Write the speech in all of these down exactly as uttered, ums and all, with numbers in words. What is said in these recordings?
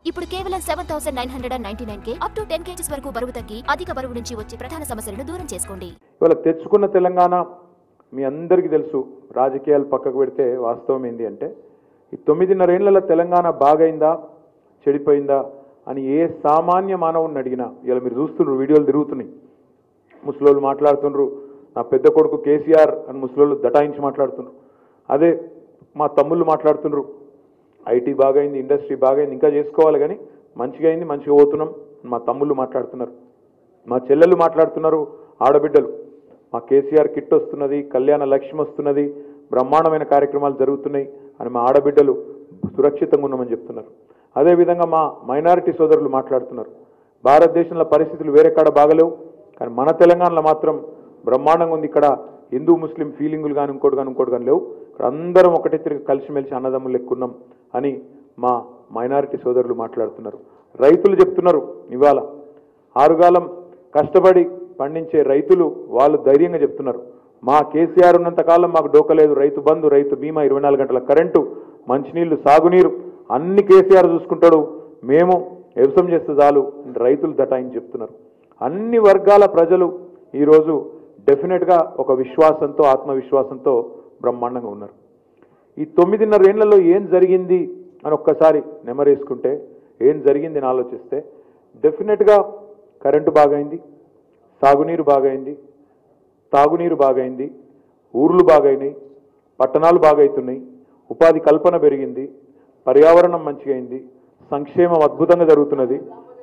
ఇప్పుడు కేవలం seven thousand nine hundred and ninety nine కే అప్ టు టెన్ కేజీస్ వరకు బరువు తగ్గి అధిక బరువు నుంచి వచ్చే ప్రధాన సమస్యలను దూరం చేసుకోండి. ఇవాళ తెచ్చుకున్న తెలంగాణ మీ అందరికీ తెలుసు. రాజకీయాలు పక్కకు పెడితే వాస్తవం ఏంది అంటే ఈ తొమ్మిదిన్నర ఏళ్ల తెలంగాణ బాగైందా చెడిపోయిందా అని ఏ సామాన్య మానవుని అడిగినా ఇలా మీరు చూస్తున్నారు, వీడియోలు తిరుగుతున్నాయి. ముసలోళ్ళు మాట్లాడుతున్నారు, నా పెద్ద కొడుకు కేసీఆర్ అని ముసలోళ్ళు దటాయించి మాట్లాడుతున్నారు. అదే మా తమ్ముళ్ళు మాట్లాడుతున్నారు, ఐటీ బాగైంది, ఇండస్ట్రీ బాగైంది, ఇంకా చేసుకోవాలి కానీ మంచిగా అయింది, మంచిగా పోతున్నాం మా తమ్ముళ్ళు మాట్లాడుతున్నారు. మా చెల్లెళ్ళు మాట్లాడుతున్నారు, ఆడబిడ్డలు మా కేసీఆర్ కిట్ వస్తున్నది, కళ్యాణ లక్ష్మి వస్తున్నది, బ్రహ్మాండమైన కార్యక్రమాలు జరుగుతున్నాయి అని మా ఆడబిడ్డలు సురక్షితంగా ఉన్నామని చెప్తున్నారు. అదేవిధంగా మా మైనారిటీ సోదరులు మాట్లాడుతున్నారు, భారతదేశంలో పరిస్థితులు వేరే కాడ బాగలేవు కానీ మన తెలంగాణలో మాత్రం బ్రహ్మాండంగా ఉంది, ఇక్కడ హిందూ ముస్లిం ఫీలింగులు కానీ ఇంకోటి కానీ ఇంకోటి కానీ లేవు, ఇక్కడ అందరం ఒకటే తిరిగి కలిసిమెలిసి అన్నదమ్ములు ఎక్కున్నాం అని మా మైనారిటీ సోదరులు మాట్లాడుతున్నారు. రైతులు చెప్తున్నారు, ఇవాళ ఆరుగాలం కష్టపడి పండించే రైతులు వాళ్ళు ధైర్యంగా చెప్తున్నారు, మా కేసీఆర్ ఉన్నంతకాలం మాకు డోకలేదు, రైతు బంధు, రైతు బీమా, ఇరవై నాలుగు గంటల కరెంటు, మంచినీళ్లు, సాగునీరు అన్ని కేసీఆర్ చూసుకుంటాడు, మేము వ్యవసాయం చేస్తే చాలు రైతులు దటాయించి చెప్తున్నారు. అన్ని వర్గాల ప్రజలు ఈరోజు డెఫినెట్గా ఒక విశ్వాసంతో ఆత్మవిశ్వాసంతో బ్రహ్మాండంగా ఉన్నారు. ఈ తొమ్మిదిన్నర ఏళ్లలో ఏం జరిగింది అని ఒక్కసారి నెమరేసుకుంటే ఏం జరిగింది అని ఆలోచిస్తే డెఫినెట్గా కరెంటు బాగైంది, సాగునీరు బాగైంది, తాగునీరు బాగైంది, ఊర్లు బాగైనాయి, పట్టణాలు బాగైతున్నాయి, ఉపాధి కల్పన పెరిగింది, పర్యావరణం మంచిగా అయింది, సంక్షేమం అద్భుతంగా జరుగుతున్నది.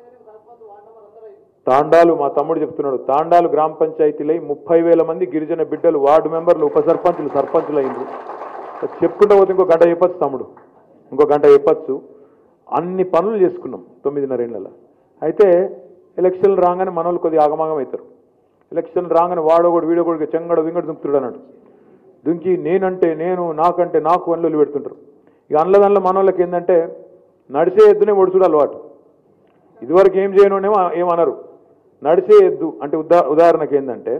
తాండాలు మా తమ్ముడు చెప్తున్నాడు, తాండాలు గ్రామ పంచాయతీలై ముప్పై వేల మంది గిరిజన బిడ్డలు వార్డు మెంబర్లు ఉప సర్పంచులు సర్పంచులు అయింది. చెప్పుకుంటూ పోతే ఇంకో గంట చెప్పచ్చు తమ్ముడు, ఇంకో గంట చెప్పచ్చు. అన్ని పనులు చేసుకున్నాం తొమ్మిదిన్నరేళ్లలో. అయితే ఎలక్షన్లు రాగానే మనోళ్ళు కొద్దిగా ఆగమాగం అవుతారు. ఎలక్షన్లు రాగానే వాడోగోడు వీడోగోడికి చెంగడ వింగడు దుంకుతుడు అన్నాడు, దుంకి నేనంటే నేను, నాకంటే నాకు అన్లు పెడుతుంటారు. ఇక అందులో దానిలో మనోళ్ళకి ఏంటంటే నడిచే ఎద్దునే ఒడుచుడు అలవాటు. ఇదివరకు ఏం చేయనునేమో ఏమనరు, నడిచే ఎద్దు అంటే ఉదా ఉదాహరణకి ఏంటంటే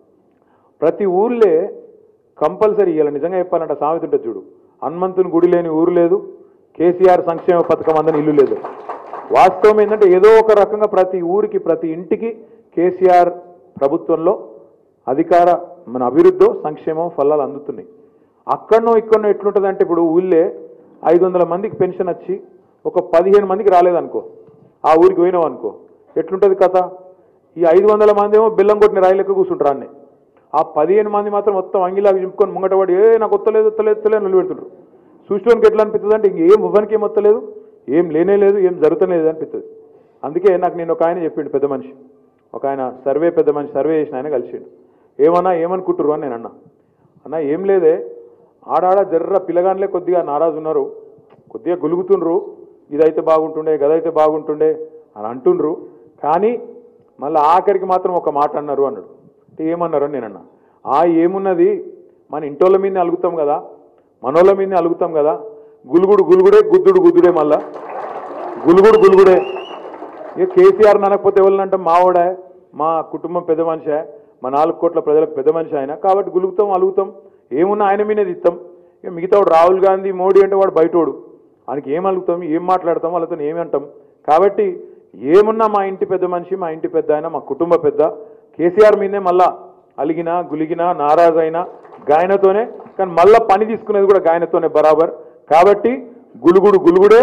ప్రతి ఊర్లే కంపల్సరీ ఇలా నిజంగా చెప్పాలంటే సామెత ఉంటుంది చూడు, హనుమంతుని గుడి లేని ఊరు లేదు, కేసీఆర్ సంక్షేమ పథకం అందని ఇల్లు లేదు. వాస్తవం ఏంటంటే ఏదో ఒక రకంగా ప్రతి ఊరికి ప్రతి ఇంటికి కేసీఆర్ ప్రభుత్వంలో అధికార మన అభివృద్ధి సంక్షేమం ఫలాలు అందుతున్నాయి. అక్కడనో ఇక్కడనో ఎట్లుంటుందంటే ఇప్పుడు ఊళ్ళే ఐదు వందల మందికి పెన్షన్ వచ్చి ఒక పదిహేను మందికి రాలేదనుకో, ఆ ఊరికి పోయినావు అనుకో, ఎట్లుంటుంది కథ? ఈ ఐదు వందల మంది ఏమో బెల్లం కొట్టిన రాయిలెక్క కూర్చుంటారు అన్నీ, ఆ పదిహేను మంది మాత్రం మొత్తం అంగిలాగా చింపుకొని ముంగటవాడి ఏ నాకు వస్తలేదు వస్తలేదు వస్తలేదు నిలబెడుతుంటారు. చూసుకోవడానికి ఎట్లా అనిపిస్తుంది అంటే ఇంకేం ఇవ్వడానికి ఏం వస్తలేదు, ఏం లేనే లేదు, ఏం జరుగుతలేదు అనిపిస్తుంది. అందుకే నాకు నేను ఒక ఆయన చెప్పిండు, పెద్ద మనిషి, ఒక ఆయన సర్వే పెద్ద మనిషి సర్వే చేసిన ఆయన కలిసిండు. ఏమన్నా ఏమనుకుంటారు అని నేను అన్నా, అన్నా ఏం లేదే, ఆడాడ జర్ర పిల్లగానిలే కొద్దిగా నారాజు ఉన్నారు, కొద్దిగా గులుగుతుండ్రు, ఇదైతే బాగుంటుండే గదైతే బాగుంటుండే అని అంటుండ్రు, కానీ మళ్ళీ ఆఖరికి మాత్రం ఒక మాట అన్నారు అన్నాడు. అంటే ఏమన్నారు అని నేనన్నా, ఆ ఏమున్నది మన ఇంటోళ్ళ మీదనే అలుగుతాం కదా, మనోళ్ళ మీదనే అలుగుతాం కదా, గులుగుడు గులుగుడే గుద్దుడు గుద్దుడే, మళ్ళా గులుగుడు గులుగుడే. ఇక కేసీఆర్ అనకపోతే ఎవరినంటే మావాడే, మా కుటుంబం పెద్ద మనిషే, మా నాలుగు కోట్ల ప్రజలకు పెద్ద మనిషి ఆయన, కాబట్టి గులుగుతాం అలుగుతాం, ఏమున్నా ఆయన మీదే ఇస్తాం. ఇక మిగతా వాడు రాహుల్ గాంధీ మోడీ అంటే వాడు బయటోడు, ఆయనకి ఏం అలుగుతాం ఏం మాట్లాడతాం వాళ్ళతో ఏమి అంటాం. కాబట్టి ఏమున్నా మా ఇంటి పెద్ద మనిషి, మా ఇంటి పెద్ద ఆయన, మా కుటుంబ పెద్ద, కేసీఆర్ మీదే మళ్ళా అలిగినా గులిగినా నారాజు అయినా గాయనతోనే, కానీ మళ్ళా పని తీసుకునేది కూడా గాయనతోనే బరాబర్. కాబట్టి గులుగుడు గులుగుడే,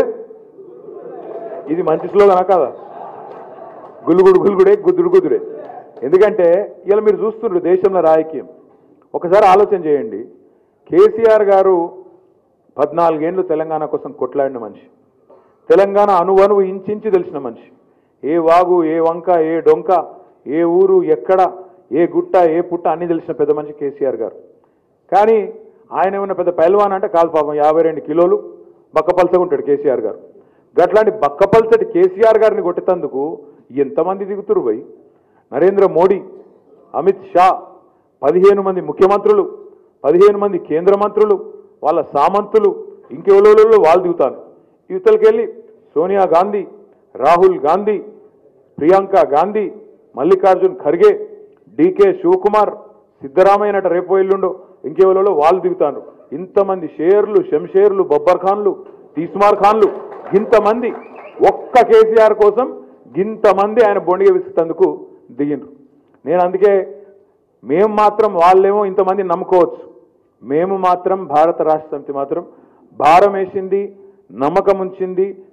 ఇది మంచి స్లోగనా కాదా? గులుగుడు గులుగుడే గుద్దుడు గుద్దుడే. ఎందుకంటే ఇలా మీరు చూస్తున్నారు దేశంలో రాజకీయం, ఒకసారి ఆలోచన చేయండి. కేసీఆర్ గారు పద్నాలుగేండ్లు తెలంగాణ కోసం కొట్లాడిన మనిషి, తెలంగాణ అణువణువు ఇంచించి తెలిసిన మనిషి, ఏ వాగు ఏ వంక ఏ డొంక ఏ ఊరు ఎక్కడ ఏ గుట్ట ఏ పుట్ట అన్ని తెలిసిన పెద్ద మనిషి కేసీఆర్ గారు. కానీ ఆయన ఏమన్నా పెద్ద పైల్వాన్ అంటే కాదు, పాపం యాభై రెండు కిలోలు బక్కపల్సగా ఉంటాడు కేసీఆర్ గారు. గట్లాంటి బక్కపల్సటి కేసీఆర్ గారిని కొట్టేందుకు ఎంతమంది దిగుతురు పోయి, నరేంద్ర మోడీ, అమిత్ షా, పదిహేను మంది ముఖ్యమంత్రులు, పదిహేను మంది కేంద్ర మంత్రులు, వాళ్ళ సామంతులు, ఇంకెవలో వాళ్ళు దిగుతారు. యువతలకెళ్ళి సోనియా గాంధీ, రాహుల్ గాంధీ, ప్రియాంక గాంధీ, మల్లికార్జున్ ఖర్గే, డీకే శివకుమార్, సిద్ధరామయ్య నట రేపు ఎల్లుండో ఇంకెవలో వాళ్ళు దిగుతారు. ఇంతమంది షేర్లు, శంషేర్లు, బబ్బర్ ఖాన్లు, తీస్మార్ ఖాన్లు, ఇంతమంది ఒక్క కేసీఆర్ కోసం ఇంతమంది ఆయన బొండిగా విసుకుతందుకు దిగిండ్రు. నేను అందుకే మేము మాత్రం వాళ్ళేమో ఇంతమంది నమ్ముకోవచ్చు, మేము మాత్రం భారత రాష్ట్ర సమితి మాత్రం భారం వేసింది, నమ్మకం ఉంచింది,